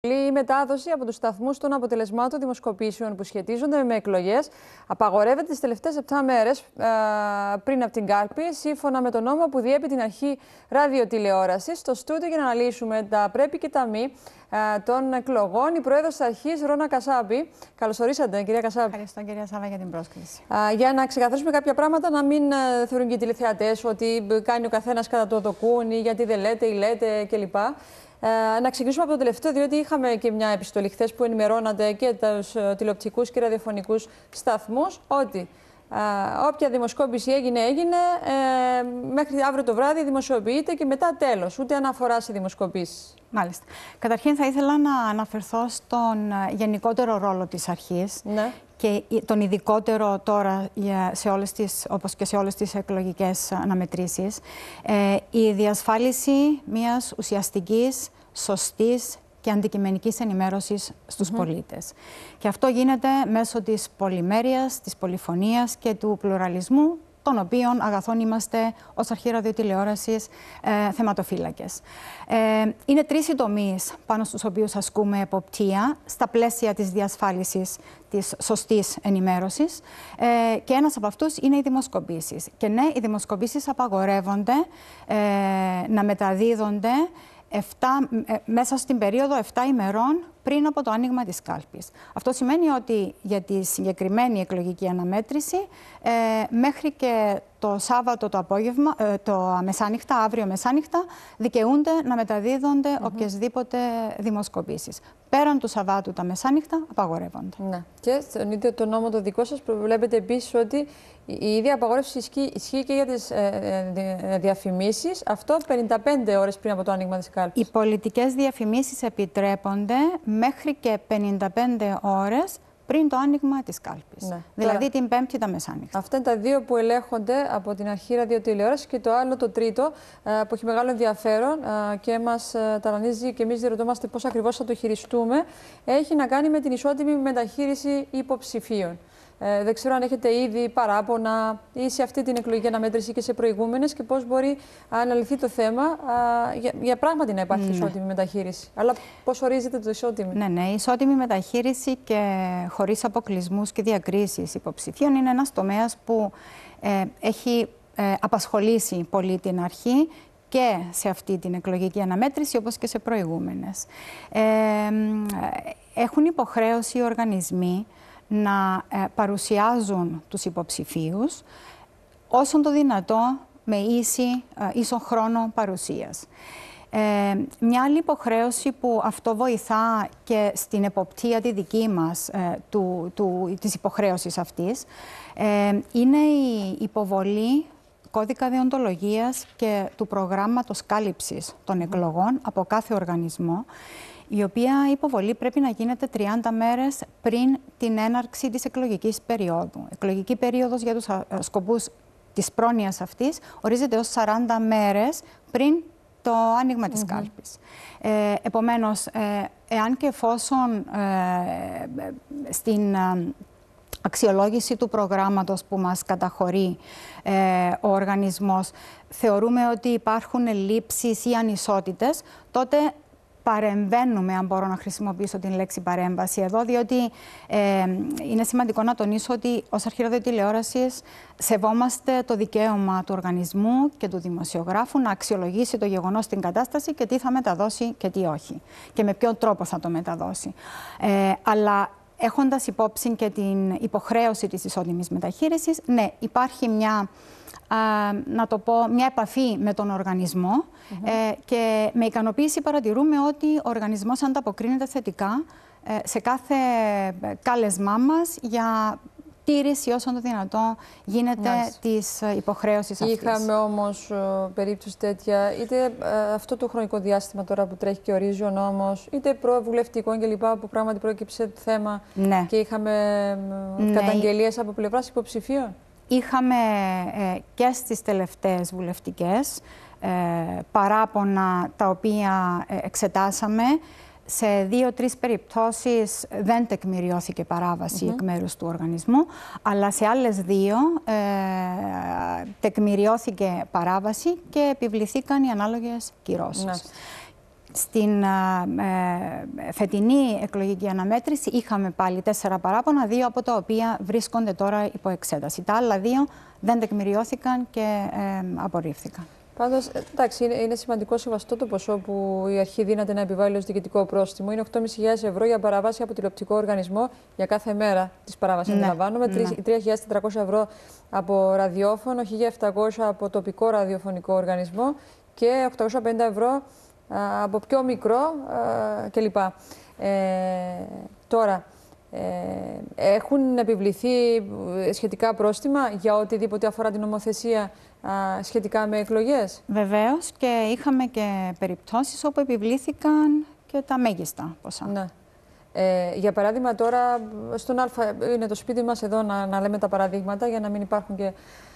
Η μετάδοση από τους σταθμούς των αποτελεσμάτων δημοσκοπήσεων που σχετίζονται με εκλογές απαγορεύεται τις τελευταίες 7 μέρες πριν από την κάλπη, σύμφωνα με τον νόμο που διέπει την αρχή ραδιοτηλεόρασης. Στο στούντιο για να αναλύσουμε τα πρέπει και τα μη των εκλογών, η πρόεδρος της αρχής, Ρώνα Κασάπη. Καλώς ορίσατε, κυρία Κασάπη. Ευχαριστώ, κυρία Σάβα, για την πρόσκληση. Για να ξεκαθαρίσουμε κάποια πράγματα, να μην θεωρούν και οι τηλεθεατές ότι κάνει ο καθένας κατά το δοκούν ή γιατί δεν λέτε ή λέτε κλπ. Να ξεκινήσουμε από το τελευταίο, διότι είχαμε και μια επιστολή χθες που ενημερώνατε και τους τηλεοπτικούς και ραδιοφωνικούς σταθμούς ότι όποια δημοσκόπηση έγινε, μέχρι αύριο το βράδυ δημοσιοποιείται και μετά τέλος, ούτε αναφορά σε δημοσκοπήσεις. Μάλιστα. Καταρχήν θα ήθελα να αναφερθώ στον γενικότερο ρόλο της αρχής, ναι, και τον ειδικότερο τώρα σε όλες τις, όπως και σε όλες τις εκλογικές αναμετρήσεις, η διασφάλιση μιας ουσιαστικής, σωστής και αντικειμενικής ενημέρωσης στους πολίτες. Και αυτό γίνεται μέσω της πολυμέρειας, της πολυφωνίας και του πλουραλισμού, των οποίων αγαθών είμαστε ως αρχή ραδιοτηλεόρασης θεματοφύλακες. Είναι 3 οι τομείς πάνω στους οποίους ασκούμε εποπτεία στα πλαίσια της διασφάλισης της σωστής ενημέρωσης και ένας από αυτούς είναι οι δημοσκοπήσεις. Και ναι, οι δημοσκοπήσεις απαγορεύονται να μεταδίδονται μέσα στην περίοδο 7 ημερών πριν από το άνοιγμα της κάλπης. Αυτό σημαίνει ότι για τη συγκεκριμένη εκλογική αναμέτρηση μέχρι και το Σάββατο το απόγευμα, το μεσάνυχτα, αύριο μεσάνυχτα, δικαιούνται να μεταδίδονται οποιασδήποτε δημοσκοπήσεις. Πέραν του Σαββάτου τα μεσάνυχτα απαγορεύονται. Ναι. Και στον ίδιο το νόμο το δικό σας προβλέπετε επίσης ότι η ίδια απαγόρευση ισχύει και για τις διαφημίσεις. Αυτό 55 ώρες πριν από το άνοιγμα της κάλπης. Οι πολιτικές διαφημίσεις επιτρέπονται μέχρι και 55 ώρες πριν το άνοιγμα της κάλπης. Ναι. Δηλαδή την Πέμπτη τα μεσάνυχτα. Αυτά είναι τα δύο που ελέγχονται από την αρχή ραδιοτηλεόραση και το άλλο, το τρίτο, που έχει μεγάλο ενδιαφέρον και μας ταρανίζει και εμείς διερωτώμαστε πώς ακριβώς θα το χειριστούμε, έχει να κάνει με την ισότιμη μεταχείριση υποψηφίων. Δεν ξέρω αν έχετε ήδη παράπονα ή σε αυτή την εκλογική αναμέτρηση και σε προηγούμενες και πώς μπορεί να αναλυθεί το θέμα για πράγματι να υπάρχει ισότιμη μεταχείριση. Αλλά πώς ορίζεται το ισότιμη? Ναι, ισότιμη μεταχείριση και χωρίς αποκλεισμούς και διακρίσεις υποψηφίων είναι ένας τομέας που έχει απασχολήσει πολύ την αρχή και σε αυτή την εκλογική αναμέτρηση όπως και σε προηγούμενες. Έχουν υποχρέωση οι οργανισμοί να παρουσιάζουν τους υποψηφίους όσον το δυνατό με ίσο χρόνο παρουσίας. Μια άλλη υποχρέωση που αυτό βοηθά και στην εποπτεία τη δική μας της υποχρέωσης αυτής είναι η υποβολή κώδικα δεοντολογίας και του προγράμματος κάλυψης των εκλογών από κάθε οργανισμό, η οποία υποβολή πρέπει να γίνεται 30 μέρες πριν την έναρξη της εκλογικής περίοδου. Εκλογική περίοδος για τους σκοπούς της πρόνοιας αυτής ορίζεται ως 40 μέρες πριν το άνοιγμα της κάλπης. Επομένως, εάν και εφόσον στην αξιολόγηση του προγράμματος που μας καταχωρεί ο οργανισμός θεωρούμε ότι υπάρχουν ελλείψεις ή ανισότητες, τότε παρεμβαίνουμε, αν μπορώ να χρησιμοποιήσω την λέξη παρέμβαση εδώ, διότι είναι σημαντικό να τονίσω ότι ως αρχή ραδιοτηλεόρασης σεβόμαστε το δικαίωμα του οργανισμού και του δημοσιογράφου να αξιολογήσει το γεγονός στην κατάσταση και τι θα μεταδώσει και τι όχι. Και με ποιον τρόπο θα το μεταδώσει. Αλλά έχοντας υπόψη και την υποχρέωση της ισότιμης μεταχείρισης, ναι, υπάρχει μια επαφή με τον οργανισμό και με ικανοποίηση παρατηρούμε ότι ο οργανισμός ανταποκρίνεται θετικά σε κάθε κάλεσμά μας για τήρηση όσον το δυνατό γίνεται της υποχρέωσης αυτής. Είχαμε όμως περίπτωση τέτοια, είτε αυτό το χρονικό διάστημα τώρα που τρέχει και ορίζει ο νόμος, είτε προβουλευτικών κλπ. Που πράγματι πρόκειψε το θέμα και είχαμε καταγγελίες από πλευράς υποψηφίων. Είχαμε και στις τελευταίες βουλευτικές παράπονα τα οποία εξετάσαμε. Σε 2-3 περιπτώσεις δεν τεκμηριώθηκε παράβαση εκ μέρους του οργανισμού, αλλά σε άλλες 2 τεκμηριώθηκε παράβαση και επιβληθήκαν οι ανάλογες κυρώσεις. Στην φετινή εκλογική αναμέτρηση είχαμε πάλι 4 παράπονα, 2 από τα οποία βρίσκονται τώρα υπό εξέταση. Τα άλλα 2 δεν τεκμηριώθηκαν και απορρίφθηκαν. Πάντως, εντάξει, είναι σημαντικό σεβαστό το ποσό που η αρχή δύναται να επιβάλλει ως διοικητικό πρόστιμο. Είναι 8.500 ευρώ για παράβαση από τηλεοπτικό οργανισμό για κάθε μέρα της παράβασης. Αντιλαμβάνομαι. 3.400 ευρώ από ραδιόφωνο, 1.700 από τοπικό ραδιοφωνικό οργανισμό και 850 ευρώ από πιο μικρό κλπ. Τώρα, έχουν επιβληθεί σχετικά πρόστιμα για οτιδήποτε αφορά την νομοθεσία σχετικά με εκλογές? Βεβαίως, και είχαμε και περιπτώσεις όπου επιβλήθηκαν και τα μέγιστα ποσά. Ναι. Για παράδειγμα, τώρα στον Α, είναι το σπίτι μας εδώ να λέμε τα παραδείγματα για να μην υπάρχουν και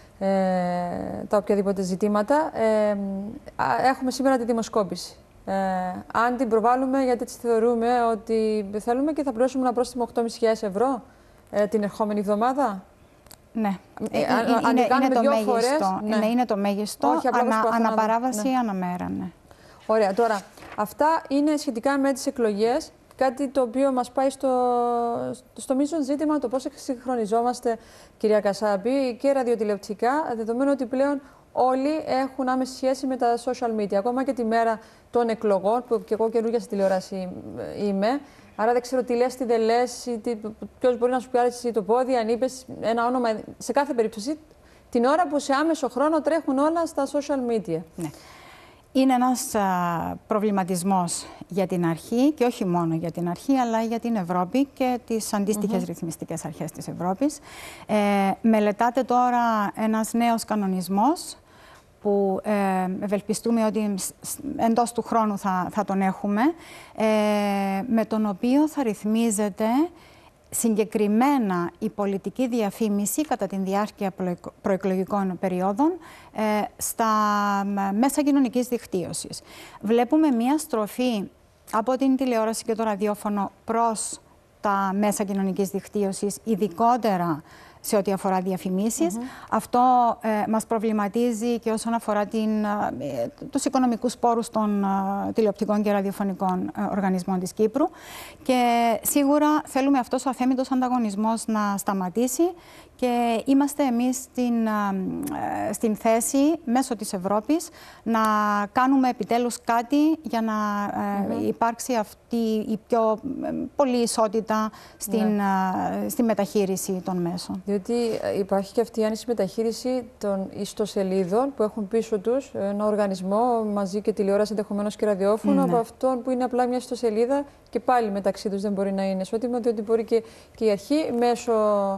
τα οποιαδήποτε ζητήματα. Έχουμε σήμερα τη δημοσκόπηση. Αν την προβάλλουμε, γιατί έτσι θεωρούμε ότι θέλουμε και θα πληρώσουμε ένα πρόστιμο 8.500 ευρώ την ερχόμενη εβδομάδα. Ναι, είναι το μέγιστο. Ναι, είναι το μέγιστο. Αναπαράβαση, αναμέρα, ναι. Ωραία, τώρα, αυτά είναι σχετικά με τις εκλογές. Κάτι το οποίο μας πάει στο μείζον ζήτημα, το πώς εξυγχρονιζόμαστε, κυρία Κασάπη, και ραδιοτηλεοπτικά, δεδομένου ότι πλέον όλοι έχουν άμεση σχέση με τα social media. Ακόμα και τη μέρα των εκλογών, που και εγώ καινούργια στη τηλεόραση είμαι. Άρα δεν ξέρω τι λες, τι δεν λες, ποιος μπορεί να σου πιάσει το πόδι, αν είπες ένα όνομα. Σε κάθε περίπτωση, την ώρα που σε άμεσο χρόνο τρέχουν όλα στα social media. Ναι. Είναι ένας προβληματισμός για την αρχή, και όχι μόνο για την αρχή, αλλά για την Ευρώπη και τις αντίστοιχες ρυθμιστικές αρχές της Ευρώπης. Μελετάται τώρα ένας νέος κανονισμός που ευελπιστούμε ότι εντός του χρόνου θα τον έχουμε, με τον οποίο θα ρυθμίζεται συγκεκριμένα η πολιτική διαφήμιση κατά τη διάρκεια προεκλογικών περιόδων στα μέσα κοινωνικής δικτύωσης. Βλέπουμε μία στροφή από την τηλεόραση και το ραδιόφωνο προς τα μέσα κοινωνικής δικτύωσης, ειδικότερα σε ό,τι αφορά διαφημίσεις. Αυτό μας προβληματίζει και όσον αφορά τους οικονομικούς πόρους των τηλεοπτικών και ραδιοφωνικών οργανισμών της Κύπρου. Και σίγουρα θέλουμε αυτός ο αθέμητος ανταγωνισμός να σταματήσει και είμαστε εμείς στην θέση μέσω της Ευρώπης να κάνουμε επιτέλους κάτι για να υπάρξει αυτή η πιο πολλή ισότητα στη μεταχείριση των μέσων. Διότι υπάρχει και αυτή η άνηση μεταχείριση των ιστοσελίδων που έχουν πίσω τους ένα οργανισμό μαζί και τηλεόραση, ενδεχομένως και ραδιόφωνο, από αυτόν που είναι απλά μια ιστοσελίδα και πάλι μεταξύ τους δεν μπορεί να είναι ισότιμο, διότι μπορεί και η αρχή μέσω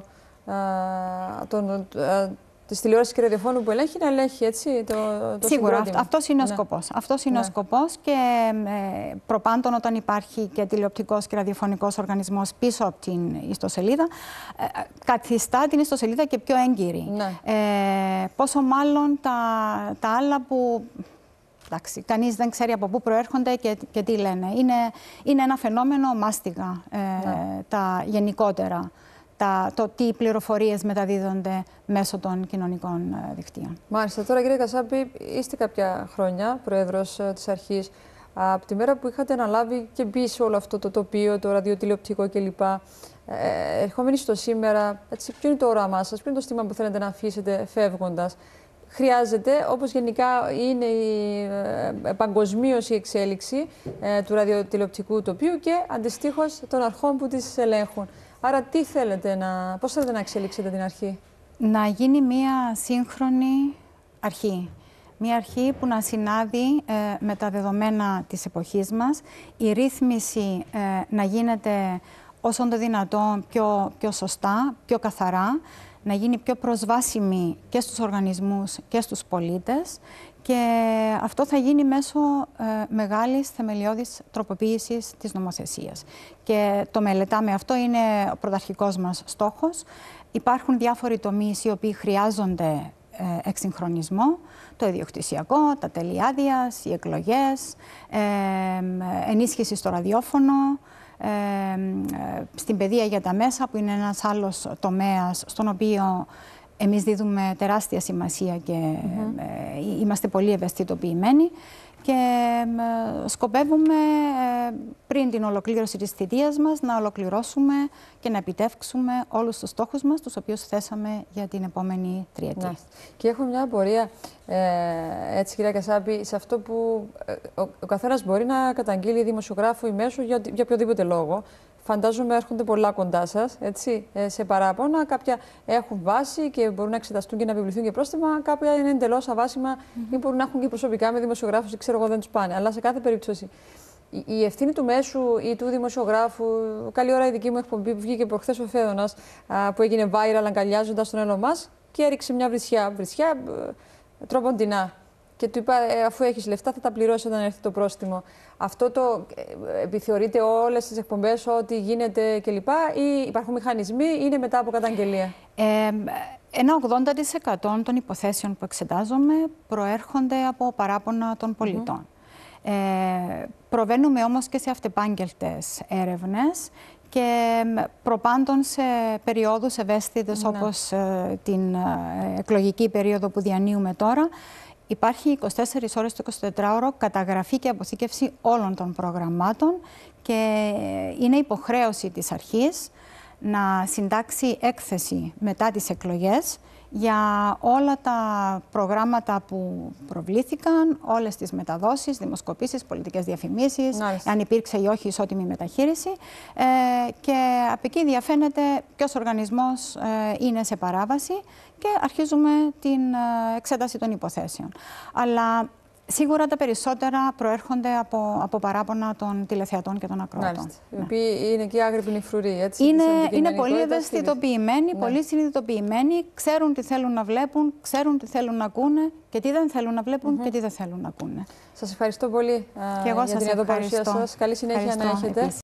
της τηλεόρασης και ραδιοφώνου που ελέγχει να ελέγχει έτσι το Σίγουρα, αυτός είναι ο σκοπός. Αυτός είναι ο σκοπός και προπάντων όταν υπάρχει και τηλεοπτικός και ραδιοφωνικός οργανισμός πίσω από την ιστοσελίδα, καθιστά την ιστοσελίδα και πιο έγκυρη. Πόσο μάλλον τα άλλα που εντάξει, κανείς δεν ξέρει από πού προέρχονται και τι λένε. Είναι ένα φαινόμενο μάστιγα τα γενικότερα. Τι πληροφορίες μεταδίδονται μέσω των κοινωνικών δικτύων. Μάλιστα. Τώρα, κύριε Κασάπη, είστε κάποια χρόνια πρόεδρος της αρχής. Από τη μέρα που είχατε αναλάβει και μπει σε όλο αυτό το τοπίο, το ραδιοτηλεοπτικό κλπ. Ερχόμενοι στο σήμερα, έτσι, ποιο είναι το όραμά σας, ποιο είναι το στίγμα που θέλετε να αφήσετε φεύγοντας? Χρειάζεται, όπως γενικά είναι παγκοσμίως η εξέλιξη του ραδιοτηλεοπτικού τοπίου και αντιστοίχως των αρχών που τις ελέγχουν. Άρα πώς θέλετε να εξελίξετε την αρχή? Να γίνει μία σύγχρονη αρχή. Μία αρχή που να συνάδει με τα δεδομένα της εποχής μας. Η ρύθμιση να γίνεται όσον το δυνατόν πιο σωστά, πιο καθαρά, να γίνει πιο προσβάσιμη και στους οργανισμούς και στους πολίτες. Και αυτό θα γίνει μέσω μεγάλης θεμελιώδης τροποποίησης της νομοθεσίας. Και το μελετάμε αυτό, είναι ο πρωταρχικός μας στόχος. Υπάρχουν διάφοροι τομείς οι οποίοι χρειάζονται εξυγχρονισμό, το ιδιοκτησιακό, τα τέλη άδειας, οι εκλογές, ενίσχυση στο ραδιόφωνο, στην παιδεία για τα μέσα, που είναι ένας άλλος τομέας στον οποίο εμείς δίδουμε τεράστια σημασία και είμαστε πολύ ευαισθητοποιημένοι. και σκοπεύουμε πριν την ολοκλήρωση της θητείας μας να ολοκληρώσουμε και να επιτεύξουμε όλους τους στόχους μας, τους οποίους θέσαμε για την επόμενη τριετία. Ναι. Και έχω μια απορία, έτσι κυρία Κασάπη, σε αυτό που ο καθένας μπορεί να καταγγείλει δημοσιογράφο ή μέσο για οποιοδήποτε λόγο. Φαντάζομαι έρχονται πολλά κοντά σας, έτσι, σε παράπονα. Κάποια έχουν βάση και μπορούν να εξεταστούν και να επιβληθούν και πρόστιμα. Κάποια είναι εντελώς αβάσιμα ή μπορούν να έχουν και προσωπικά με δημοσιογράφους ή ξέρω εγώ δεν τους πάνε. Αλλά σε κάθε περίπτωση η ευθύνη του μέσου ή του δημοσιογράφου, καλή ώρα η δική μου εκπομπή που βγήκε προχθές ο Φέδωνας, που έγινε viral αγκαλιάζοντας τον Elon Musk και έριξε μια βρισιά τροποντινά. Και του είπα, αφού έχεις λεφτά θα τα πληρώσει όταν έρθει το πρόστιμο. Αυτό το επιθεωρείτε όλες τις εκπομπές, ό,τι γίνεται κλπ. Ή υπάρχουν μηχανισμοί, είναι μετά από καταγγελία? Ένα 80% των υποθέσεων που εξετάζομαι προέρχονται από παράπονα των πολιτών. Προβαίνουμε όμως και σε αυτεπάγγελτες έρευνες και προπάντων σε περιόδους ευαίσθητες όπως την εκλογική περίοδο που διανύουμε τώρα. Υπάρχει 24 ώρες το 24ωρο καταγραφή και αποθήκευση όλων των προγραμμάτων και είναι υποχρέωση της αρχής να συντάξει έκθεση μετά τις εκλογές για όλα τα προγράμματα που προβλήθηκαν, όλες τις μεταδόσεις, δημοσκοπήσεις, πολιτικές διαφημίσεις, αν υπήρξε ή όχι ισότιμη μεταχείριση. Και από εκεί διαφαίνεται ποιος οργανισμός είναι σε παράβαση και αρχίζουμε την εξέταση των υποθέσεων. Αλλά σίγουρα τα περισσότερα προέρχονται από παράπονα των τηλεθεατών και των ακροατών. Οι οποίοι είναι και άγρυπνοι φρουροί, έτσι. Είναι πολύ ευαισθητοποιημένοι, πολύ συνειδητοποιημένοι, ξέρουν τι θέλουν να βλέπουν, ξέρουν τι θέλουν να ακούνε και τι δεν θέλουν να βλέπουν και τι δεν θέλουν να ακούνε. Σας ευχαριστώ πολύ για την εδώ παρουσία σας. Καλή συνέχεια να έχετε.